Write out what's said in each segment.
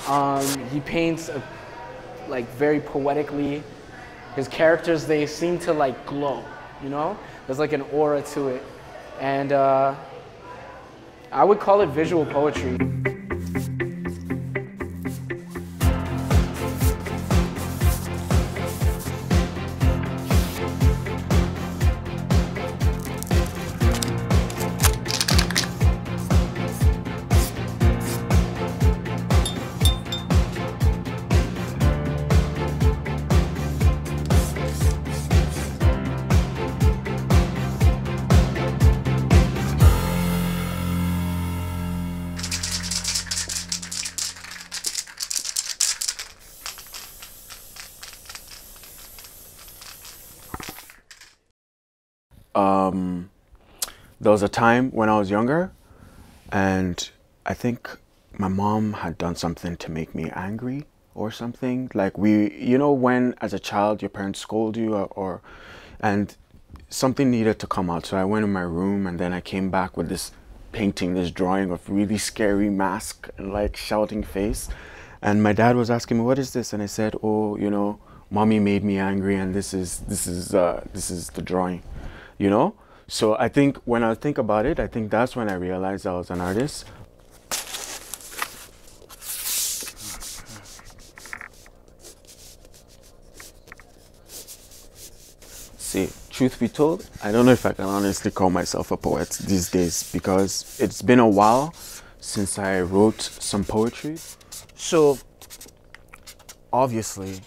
He paints like very poetically. His characters, they seem to like glow, you know? There's like an aura to it. And I would call it visual poetry. There was a time when I was younger, and I think my mom had done something to make me angry or something. Like you know, when as a child your parents scold you and something needed to come out. So I went in my room, and then I came back with this painting, this drawing of really scary mask and like shouting face. And my dad was asking me, "What is this?" And I said, "Oh, you know, mommy made me angry, and this is the drawing," you know. So I think when I think about it, I think that's when I realized I was an artist. See, truth be told, I don't know if I can honestly call myself a poet these days, because it's been a while since I wrote some poetry. So obviously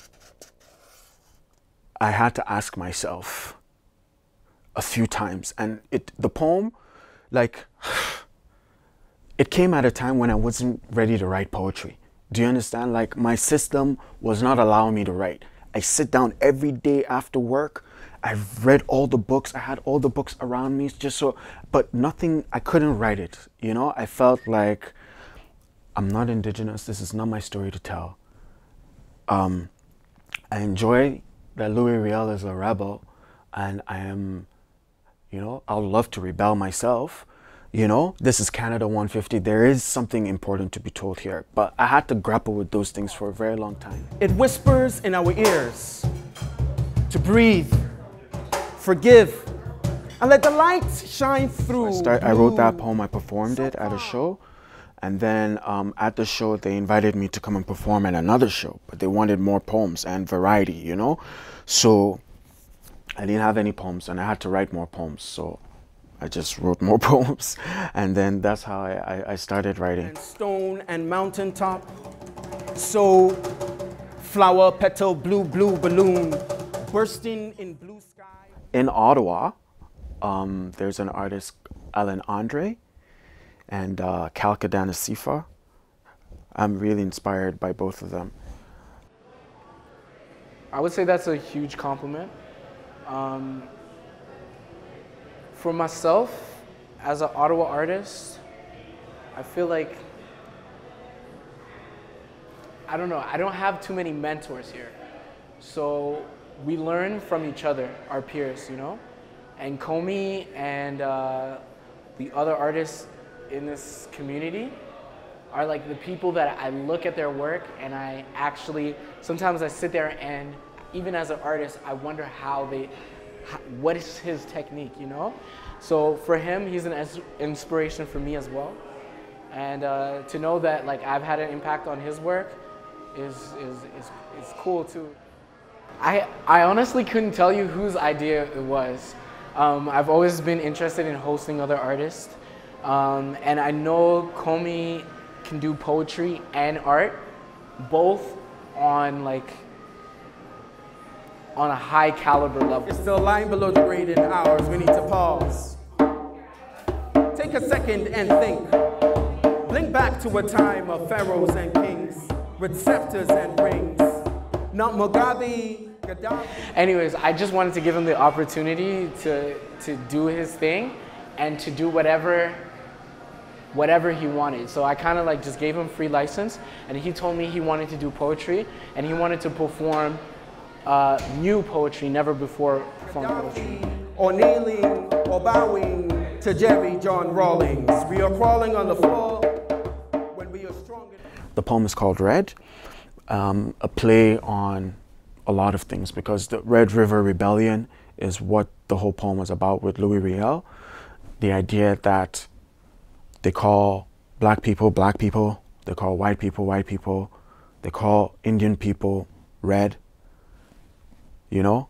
I had to ask myself a few times, and the poem, like, it came at a time when I wasn't ready to write poetry. Do you understand? Like, my system was not allowing me to write. I sit down every day after work. I've read all the books. I had all the books around me, just so, but nothing, I couldn't write it. You know, I felt like I'm not indigenous. This is not my story to tell. I enjoy that Louis Riel is a rebel, and I am, you know, I would love to rebel myself. You know, this is Canada 150. There is something important to be told here, but I had to grapple with those things for a very long time. It whispers in our ears to breathe, forgive, and let the light shine through. I wrote that poem, I performed it at a show, and then at the show they invited me to come and perform at another show, but they wanted more poems and variety, you know? So I didn't have any poems, and I had to write more poems, so I just wrote more poems, and then that's how I started writing. And stone and mountaintop, so flower petal, blue balloon, bursting in blue sky. In Ottawa, there's an artist, Alan Andre, and Kalkadana Sifa. I'm really inspired by both of them. I would say that's a huge compliment. For myself, as an Ottawa artist, I feel like, I don't know, I don't have too many mentors here. So we learn from each other, our peers, you know? And Komi and the other artists in this community are like the people that I look at their work, and I actually, sometimes I sit there and even as an artist, I wonder what is his technique, you know? So for him, he's an inspiration for me as well. And to know that like I've had an impact on his work is cool too. I honestly couldn't tell you whose idea it was. I've always been interested in hosting other artists. And I know Komi can do poetry and art, both on a high caliber level. It's the line below the grade in ours. We need to pause. Take a second and think. Blink back to a time of pharaohs and kings with scepters and rings. Not Mugabe, Gaddafi. Anyways, I just wanted to give him the opportunity to do his thing and to do whatever he wanted. So I kind of like just gave him free license, and he told me he wanted to do poetry and he wanted to perform new poetry, never before performed poetry. Or kneeling or bowing to Jerry John Rawlings. We are crawling on the floor when we are strong enough. The poem is called Red, a play on a lot of things, because the Red River Rebellion is what the whole poem was about with Louis Riel. The idea that they call black people, they call white people, they call Indian people red, you know?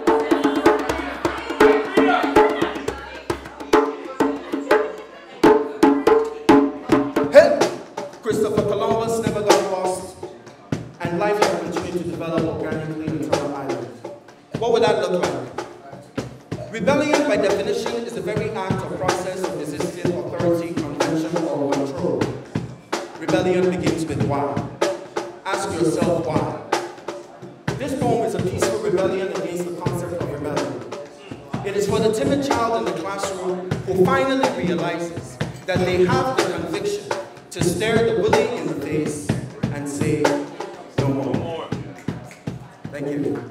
Hey! Christopher Columbus never got lost, and life has continued to develop organically in Turtle Island. What would that look like? Rebellion, by definition, is the very act or process of resisting authority, convention, or control. Rebellion begins with why. Ask yourself why. This poem is a peaceful rebellion against the concept of rebellion. It is for the timid child in the classroom who finally realizes that they have the conviction to stare the bully in the face and say, no more. Thank you.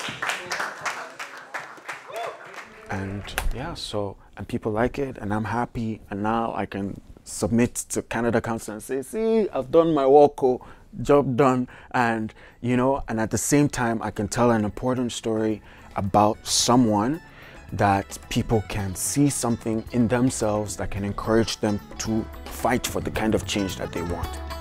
And yeah, so, and people like it, and I'm happy, and now I can submit to Canada Council and say, see, I've done my work, job done, and you know, and at the same time, I can tell an important story about someone that people can see something in themselves that can encourage them to fight for the kind of change that they want.